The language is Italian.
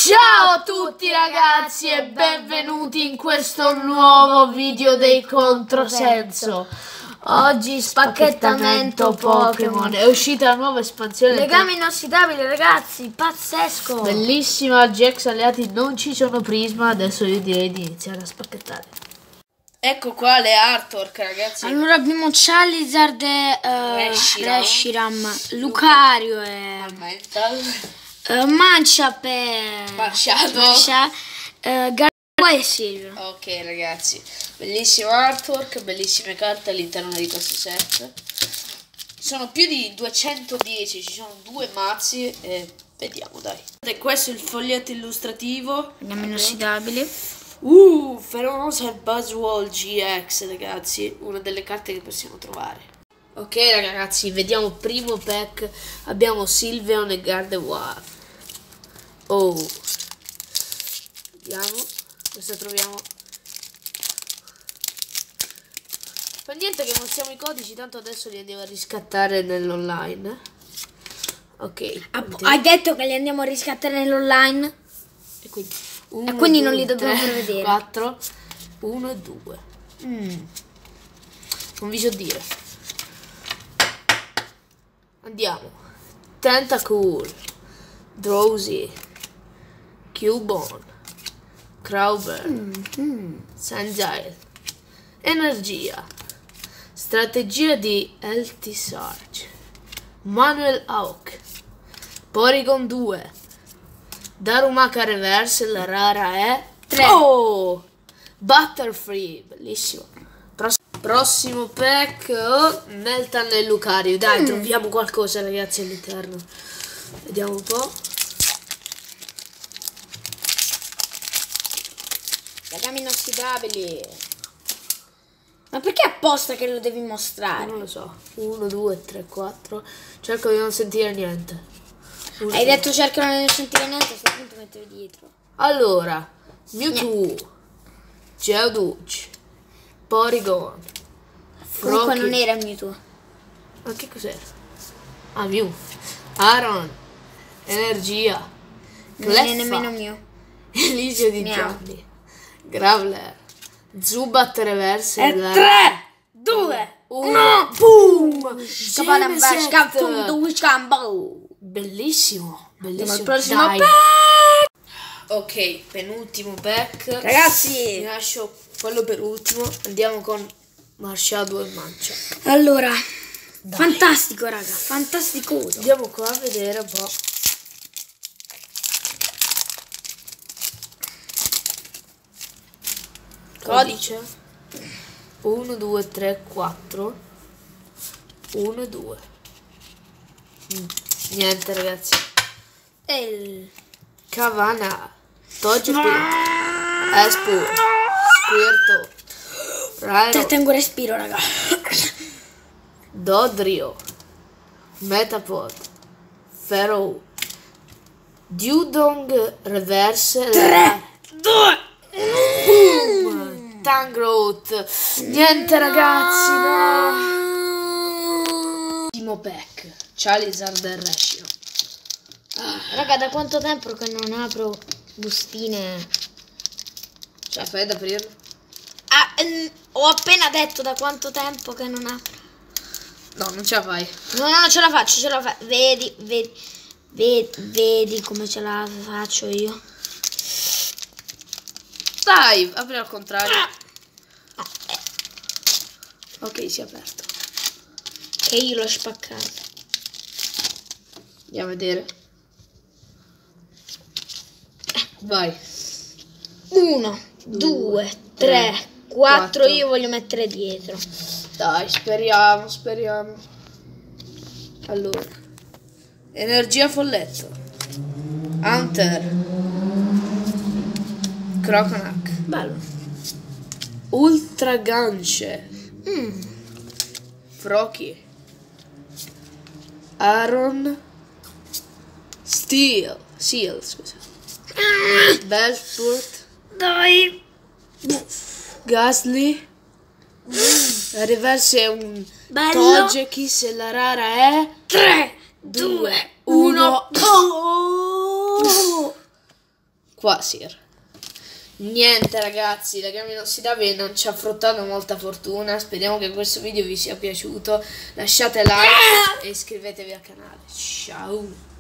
Ciao a tutti ragazzi e benvenuti in questo nuovo video dei Controsenso. Oggi spacchettamento Pokémon. È uscita la nuova espansione. Legame inossidabile ragazzi, pazzesco. Bellissima, GX alleati non ci sono prisma. Adesso io direi di iniziare a spacchettare. Ecco qua le artwork ragazzi. Allora abbiamo Charizard e Reshiram, Lucario e Manchap e Gardevoir e Silvio. Ok ragazzi, bellissimo artwork, bellissime carte all'interno di questo set. Sono più di 210, ci sono due mazzi e vediamo dai. E questo è il foglietto illustrativo. Legame inossidabile. Feronosa e Buzzwole GX ragazzi, una delle carte che possiamo trovare. Ok ragazzi, vediamo primo pack. Abbiamo Sylveon e Gardevoir. Vediamo cosa troviamo. Fa niente che mostriamo i codici, tanto adesso li andiamo a riscattare nell'online. Ok. Hai detto che li andiamo a riscattare nell'online? E quindi non li dobbiamo far vedere. 4, 1 e 2. Non vi so dire. Andiamo. Tentacool, Drowsy, Cubone, Crowbar, Sandile, Energia, Strategia di LT Sarge, Manuel Hawk, Porygon 2, Darumaka Reverse, la rara è 3. Butterfree, bellissimo. Prossimo pack, Meltan e Lucario. Dai, troviamo qualcosa ragazzi all'interno. Vediamo un po'. Legami inossidabili. Ma perché apposta che lo devi mostrare? Non lo so. 1, 2, 3, 4. Cerco di non sentire niente. Hai detto cerco di non sentire niente, a questo punto mettere dietro. Allora, Mewtwo, Geodude, Porygon, Comunque non era Mewtwo. Ma che cos'era? Ah, Mew, Aron, Energia, Non è nemmeno Mew. Elisio di Gianni, Graveler, Zubat Reverse e 3, 2, 1, boom! Bellissimo, bellissimo. Il prossimo pack. Ok, penultimo pack. Ragazzi, vi lascio quello per ultimo. Andiamo con Marshadow e Mancia. Allora, dai. Fantastico raga, fantasticoso. Andiamo qua a vedere un po'. Codice 1, 2, 3, 4 1, 2. Niente ragazzi. El Cavana, Togepi, Espur, Squirtle, Rairo, trattengo respiro raga. Dodrio, Metapod, Pharaoh, Dewdong Reverse, 3, 2, boom, Tangrowth. Niente ragazzi, no. Ultimo pack, Charizard e Reshiram. Raga, da quanto tempo che non apro bustine? Cioè, fai da aprirlo? Ho appena detto da quanto tempo che non apro. No, non ce la fai. No, ce la faccio, ce la faccio. Vedi come ce la faccio io. Dai, apri al contrario. Ok, si è aperto. Che io l'ho spaccato. Andiamo a vedere. Vai. 1, 2, 3, 4. Io voglio mettere dietro. Dai, speriamo. Allora. Energia folletto. Hunter. Croconac. Bello. Ultra Ganche. Froki. Aaron. Seal, scusa. Bellsport. Dai. Gasly. La reverse è un Togekiss e la rara è 3, 2, 1. Quasir. Niente ragazzi, la gamba inossidabile non ci ha fruttato molta fortuna. Speriamo che questo video vi sia piaciuto. Lasciate like e iscrivetevi al canale. Ciao.